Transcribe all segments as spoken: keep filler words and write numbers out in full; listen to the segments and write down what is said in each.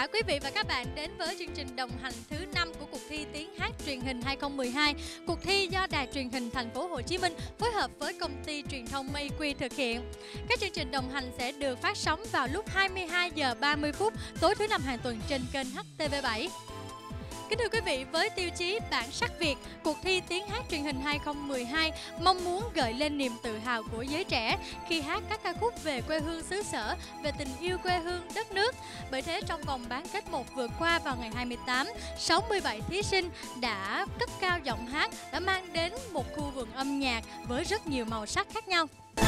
cả quý vị và các bạn đến với chương trình đồng hành thứ năm của cuộc thi tiếng hát truyền hình hai không một hai. Cuộc thi do Đài Truyền hình Thành phố Hồ Chí Minh phối hợp với công ty truyền thông Mayque thực hiện. Các chương trình đồng hành sẽ được phát sóng vào lúc hai mươi hai giờ ba mươi phút tối thứ năm hàng tuần trên kênh H T V bảy. Kính thưa quý vị, với tiêu chí bản sắc Việt, cuộc thi tiếng hát truyền hình hai không một hai mong muốn gợi lên niềm tự hào của giới trẻ khi hát các ca khúc về quê hương xứ sở, về tình yêu quê hương đất nước. Bởi thế, trong vòng bán kết một vừa qua vào ngày hai mươi tám, sáu mươi bảy thí sinh đã cất cao giọng hát, đã mang đến một khu vườn âm nhạc với rất nhiều màu sắc khác nhau.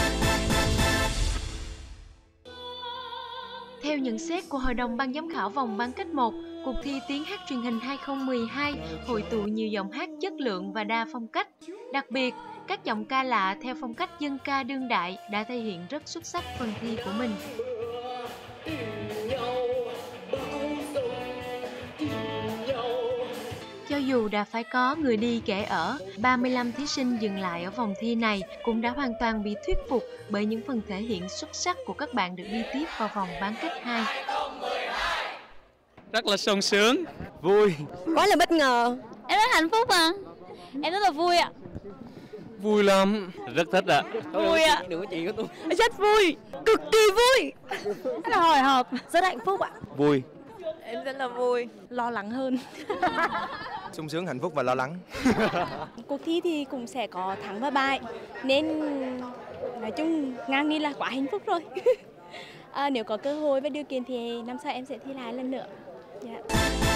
Theo nhận xét của Hội đồng Ban giám khảo vòng bán kết một, cuộc thi tiếng hát truyền hình hai không một hai hội tụ nhiều giọng hát chất lượng và đa phong cách. Đặc biệt, các giọng ca lạ theo phong cách dân ca đương đại đã thể hiện rất xuất sắc phần thi của mình. Cho dù đã phải có người đi kẻ ở, ba mươi lăm thí sinh dừng lại ở vòng thi này cũng đã hoàn toàn bị thuyết phục bởi những phần thể hiện xuất sắc của các bạn được đi tiếp vào vòng bán kết hai. Rất là sung sướng, vui. Quá là bất ngờ. Em rất hạnh phúc mà. Em rất là vui ạ. Vui lắm, rất thích ạ. Vui ạ. Đừng có chuyện của tôi. Rất vui, cực kỳ vui. Rất là hồi hộp, Rất hạnh phúc ạ. Vui. em rất là vui, lo lắng hơn. Sung sướng, hạnh phúc và lo lắng. Cuộc thi thì cũng sẽ có thắng và bại, nên nói chung ngang đi là quá hạnh phúc rồi. À, nếu có cơ hội và điều kiện thì năm sau em sẽ thi lại lần nữa. Yeah.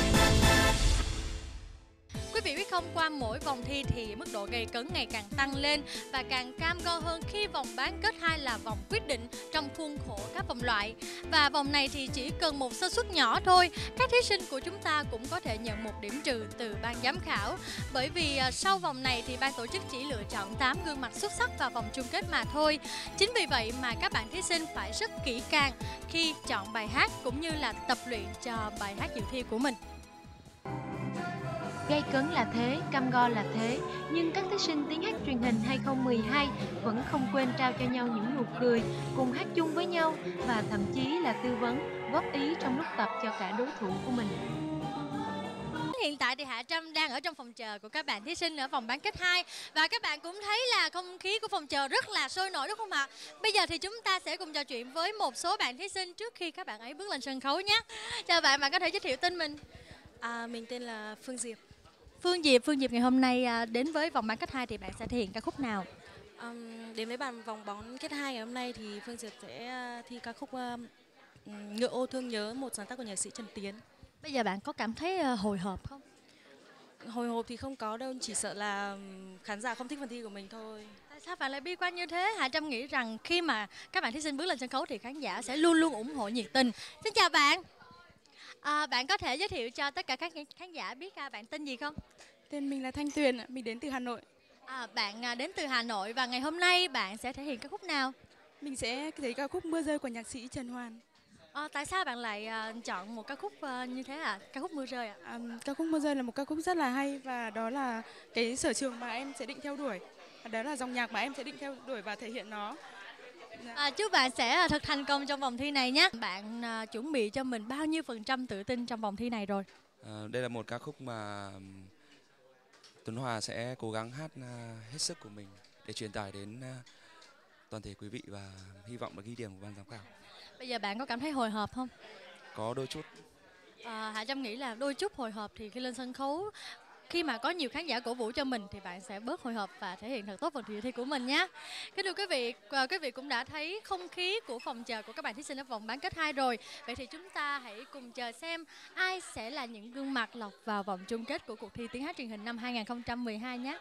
Quý vị biết không, qua mỗi vòng thi thì mức độ gay cấn ngày càng tăng lên và càng cam go hơn khi vòng bán kết hai là vòng quyết định trong khuôn khổ các vòng loại. Và vòng này thì chỉ cần một sơ suất nhỏ thôi, các thí sinh của chúng ta cũng có thể nhận một điểm trừ từ ban giám khảo. Bởi vì sau vòng này thì ban tổ chức chỉ lựa chọn tám gương mặt xuất sắc vào vòng chung kết mà thôi. Chính vì vậy mà các bạn thí sinh phải rất kỹ càng khi chọn bài hát cũng như là tập luyện cho bài hát dự thi của mình. Gay cấn là thế, cam go là thế, nhưng các thí sinh tiếng hát truyền hình hai không một hai vẫn không quên trao cho nhau những nụ cười, cùng hát chung với nhau và thậm chí là tư vấn, góp ý trong lúc tập cho cả đối thủ của mình. Hiện tại thì Hạ Trâm đang ở trong phòng chờ của các bạn thí sinh ở vòng bán kết hai và các bạn cũng thấy là không khí của phòng chờ rất là sôi nổi đúng không ạ? Bây giờ thì chúng ta sẽ cùng trò chuyện với một số bạn thí sinh trước khi các bạn ấy bước lên sân khấu nhé. Chào bạn, bạn có thể giới thiệu tên mình? À, mình tên là Phương Diệp. Phương Diệp, Phương Diệp ngày hôm nay đến với vòng bán kết hai thì bạn sẽ thể hiện ca khúc nào? Um, đến với bàn vòng bán kết hai ngày hôm nay thì Phương Diệp sẽ thi ca khúc uh, Ngựa ô thương nhớ, một sáng tác của nhạc sĩ Trần Tiến. Bây giờ bạn có cảm thấy hồi hộp không? Hồi hộp thì không có đâu, chỉ sợ là khán giả không thích phần thi của mình thôi. Tại sao bạn lại bi quan như thế? Hạ Trâm nghĩ rằng khi mà các bạn thí sinh bước lên sân khấu thì khán giả sẽ luôn luôn ủng hộ nhiệt tình. Xin chào bạn. À, bạn có thể giới thiệu cho tất cả các khán giả biết à, bạn tên gì không? Tên mình là Thanh Tuyền, mình đến từ Hà Nội. À, bạn đến từ Hà Nội và ngày hôm nay bạn sẽ thể hiện ca khúc nào? Mình sẽ thể ca khúc Mưa rơi của nhạc sĩ Trần Hoàn. À, tại sao bạn lại uh, chọn một ca khúc uh, như thế à? Ca khúc Mưa rơi ạ? À? À, ca khúc Mưa rơi là một ca khúc rất là hay và đó là cái sở trường mà em sẽ định theo đuổi. Đó là dòng nhạc mà em sẽ định theo đuổi và thể hiện nó. À, chúc bạn sẽ thật thành công trong vòng thi này nhé. Bạn uh, chuẩn bị cho mình bao nhiêu phần trăm tự tin trong vòng thi này rồi? À, đây là một ca khúc mà Tuấn Hòa sẽ cố gắng hát uh, hết sức của mình để truyền tải đến uh, toàn thể quý vị và hy vọng là ghi điểm của ban giám khảo. Bây giờ bạn có cảm thấy hồi hộp không? Có đôi chút. À, Hạ Trâm nghĩ là đôi chút hồi hộp thì khi lên sân khấu, khi mà có nhiều khán giả cổ vũ cho mình thì bạn sẽ bớt hồi hộp và thể hiện thật tốt phần thi của mình nhé. Kính thưa quý vị, quý vị cũng đã thấy không khí của phòng chờ của các bạn thí sinh ở vòng bán kết hai rồi. Vậy thì chúng ta hãy cùng chờ xem ai sẽ là những gương mặt lọt vào vòng chung kết của cuộc thi tiếng hát truyền hình năm hai không một hai nhé.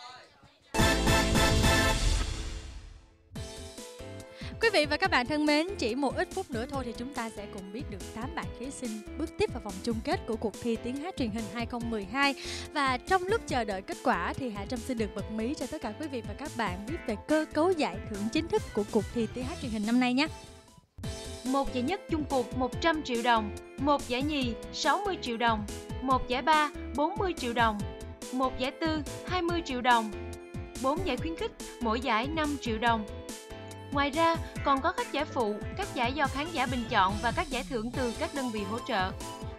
Quý vị và các bạn thân mến, chỉ một ít phút nữa thôi thì chúng ta sẽ cùng biết được tám bạn thí sinh bước tiếp vào vòng chung kết của cuộc thi tiếng hát truyền hình hai không một hai. Và trong lúc chờ đợi kết quả thì Hạ Trâm xin được bật mí cho tất cả quý vị và các bạn biết về cơ cấu giải thưởng chính thức của cuộc thi tiếng hát truyền hình năm nay nhé. Một giải nhất chung cuộc một trăm triệu đồng, một giải nhì sáu mươi triệu đồng, một giải ba bốn mươi triệu đồng, một giải tư hai mươi triệu đồng, bốn giải khuyến khích, mỗi giải năm triệu đồng. Ngoài ra, còn có các giải phụ, các giải do khán giả bình chọn và các giải thưởng từ các đơn vị hỗ trợ.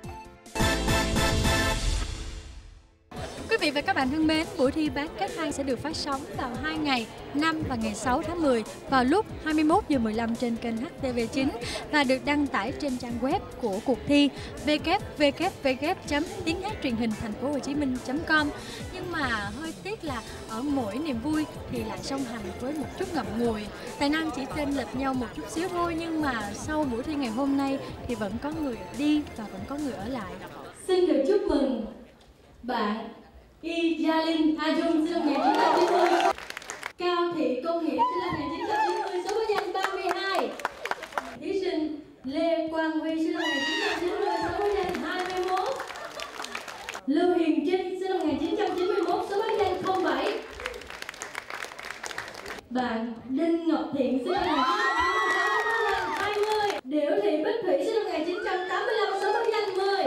vị và các bạn thân mến, buổi thi bán kết hai sẽ được phát sóng vào hai ngày năm và ngày sáu tháng mười vào lúc hai mươi mốt giờ mười lăm trên kênh hát tê vê chín và được đăng tải trên trang web của cuộc thi w w w chấm tiếng hát truyền hình thành phố Hồ Chí Minh chấm com. Nhưng mà hơi tiếc là ở mỗi niềm vui thì lại song hành với một chút ngậm ngùi. Tài năng chỉ chênh lệch nhau một chút xíu thôi, nhưng mà sau buổi thi ngày hôm nay thì vẫn có người đi và vẫn có người ở lại. Xin được chúc mừng bạn Y Gia Linh A Dung sinh năm một nghìn chín trăm chín mươi, Cao Thị Công Hiệp sinh năm một nghìn chín trăm chín mươi, số báo danh ba mươi hai. Thí sinh Lê Quang Huy sinh năm một nghìn chín trăm chín mươi, số báo danh hai mươi mốt. Lưu Hiền Trinh sinh năm một nghìn chín trăm chín mươi mốt, số báo danh không bảy. Bạn Đinh Ngọc Thiện sinh năm một nghìn chín trăm chín mươi, số báo danh hai mươi. Điểu Thị Bích Thủy sinh năm một nghìn chín trăm tám mươi lăm, số báo danh mười.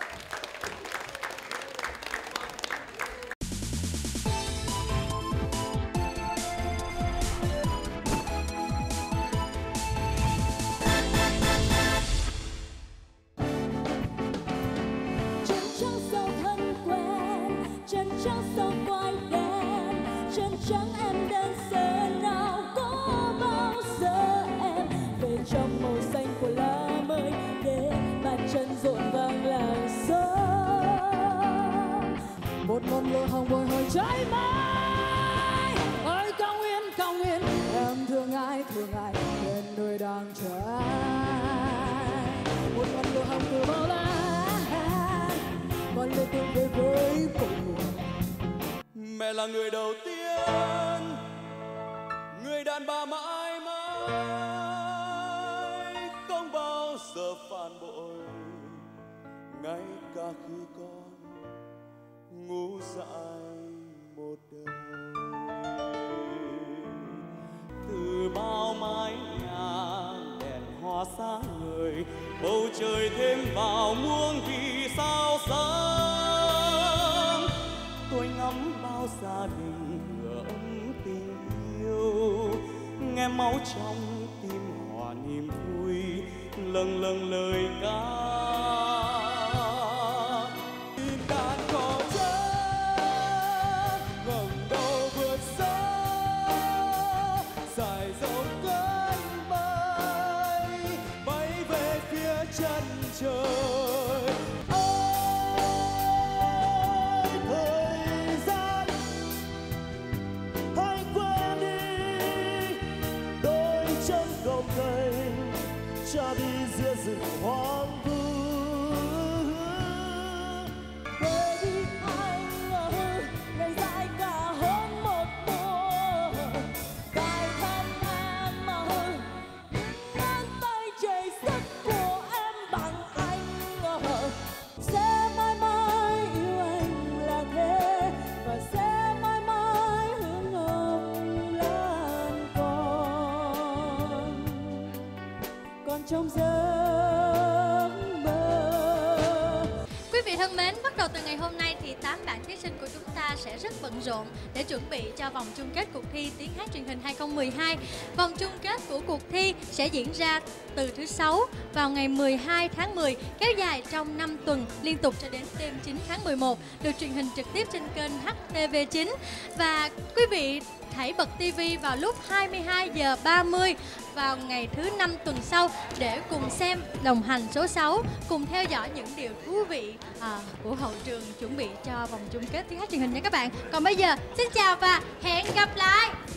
Một ngọn lửa hồng bồi hồi cháy mãi ơi cao nguyên cao nguyên, em thương ai thương ai bên nơi đang chờ ai. Một ngọn lửa hồng từ bao la còn lên tương về với cội nguồn. Mẹ là người đầu tiên, người đàn bà mãi mãi không bao giờ phản bội, ngay cả khi con ngu dại một đời. Từ bao mái nhà đèn hoa sáng ngời, bầu trời thêm vào muôn vì sao sáng. Tôi ngắm bao gia đình ấm tình yêu, nghe máu trong tim hòa niềm vui, lâng lâng lời ca. Chân trời ơi thời gian hãy quên đi đôi chân gồng gềnh cha đi giữa rừng hoang vu. Baby anh ơi ngày dài cả hơn một mùa, tại thân em ơi ngón tay chảy sức của bằng anh sẽ mãi mãi yêu anh là thế và sẽ mãi mãi hương hồng lan còn còn trong giấc mơ. Quý vị thân mến, bắt đầu từ ngày hôm nay thì tám bạn thí sinh của chúng ta sẽ rất bận rộn để chuẩn bị cho vòng chung kết cuộc thi tiếng hát truyền hình hai không một hai. Vòng chung kết của cuộc thi sẽ diễn ra từ thứ Sáu vào ngày mười hai tháng mười, kéo dài trong năm tuần liên tục cho đến đêm chín tháng mười một, được truyền hình trực tiếp trên kênh hát tê vê chín. Và quý vị hãy bật ti vi vào lúc hai mươi hai giờ ba mươi vào ngày thứ năm tuần sau để cùng xem đồng hành số sáu, cùng theo dõi những điều thú vị à, của hậu trường chuẩn bị cho vòng chung kết tiếng hát truyền hình nha các bạn. Còn bây giờ xin chào và hẹn gặp lại.